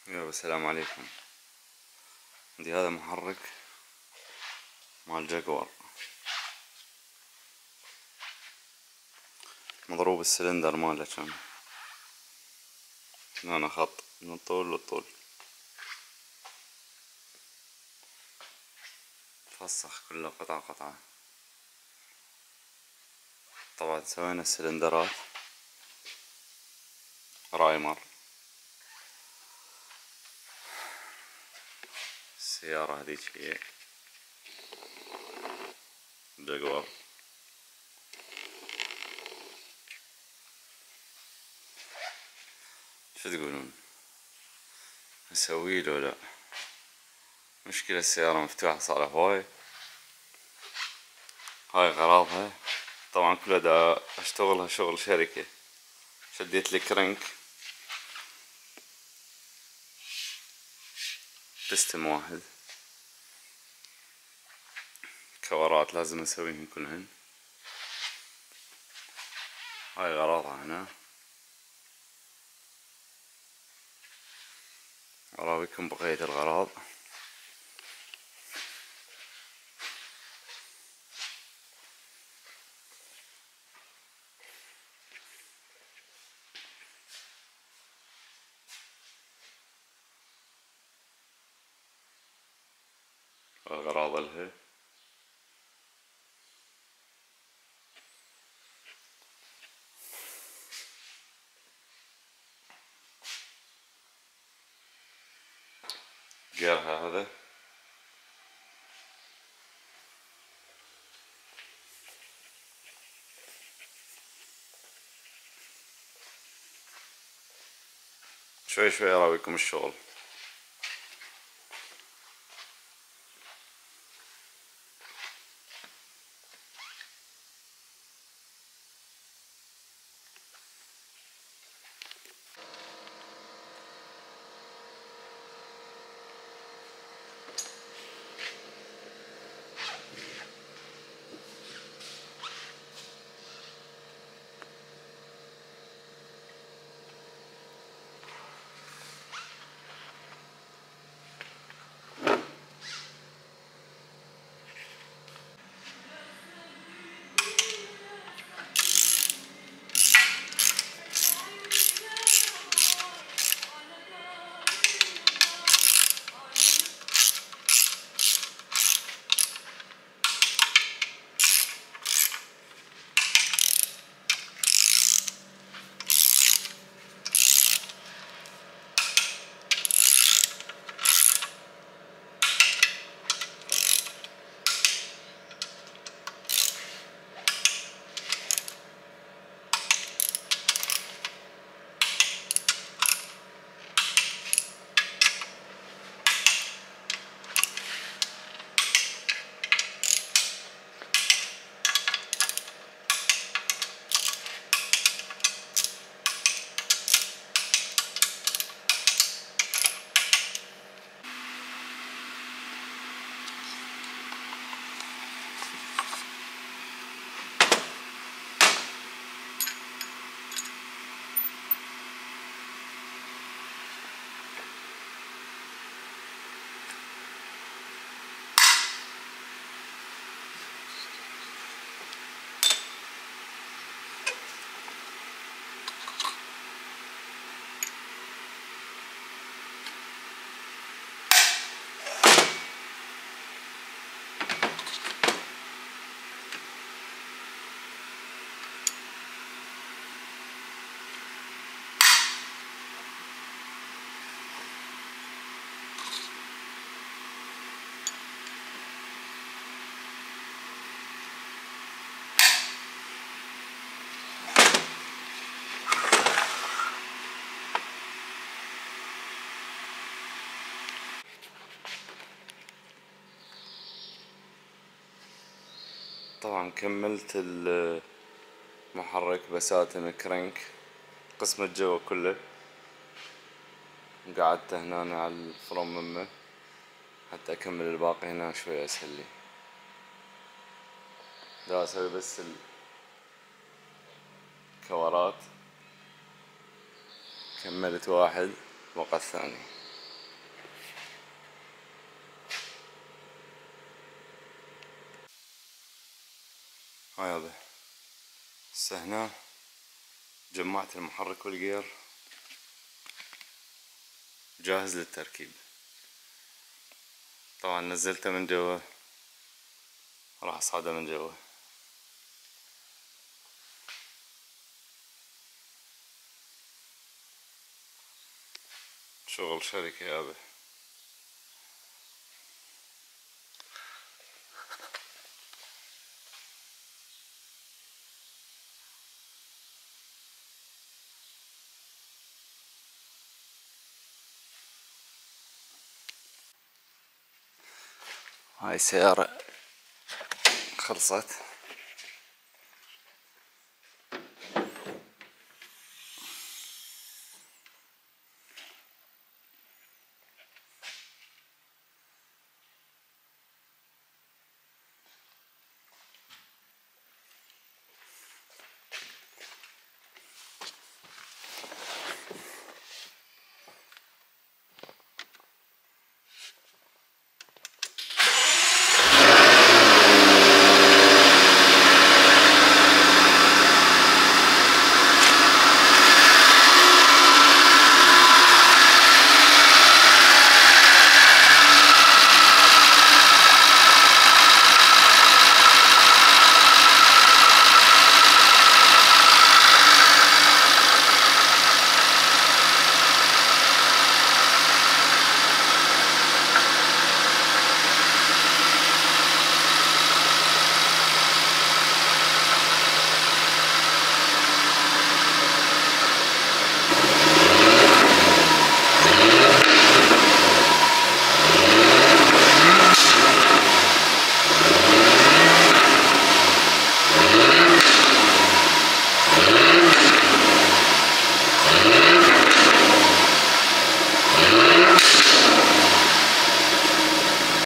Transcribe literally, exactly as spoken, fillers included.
يلا السلام عليكم. عندي هذا محرك مال جاكور، مضروب السلندر ماله كان هنا خط من الطول للطول، تفسخ كله قطعة قطعة. طبعا سوينا السلندرات رايمر. السيارة هذيك هي جاكور. شو تقولون؟ اسوي له لا؟ مشكلة السيارة مفتوحة صار هواي. هاي غراضها طبعا كلها دا اشتغلها شغل شركة. شديت الكرنك بستم واحد، كورات لازم اسويهن كلهن. هاي غراضها هنا. اراويكم بقية الغراض. الغراض لها جيرها هذا شوي شوي اراويكم الشغل. طبعا كملت المحرك بساتم كرنك قسم الجوا كله، قعدت هنا على الفرممة حتى اكمل الباقي هنا شوي اسهل لي. دا اسوي بس الكورات، كملت واحد وقت ثاني. هاي هذا هسه هنا جمعت المحرك والجير جاهز للتركيب. طبعا نزلته من جوا، راح اصعده من جوا. شغل شركة يابا. هاي سيارة خلصت.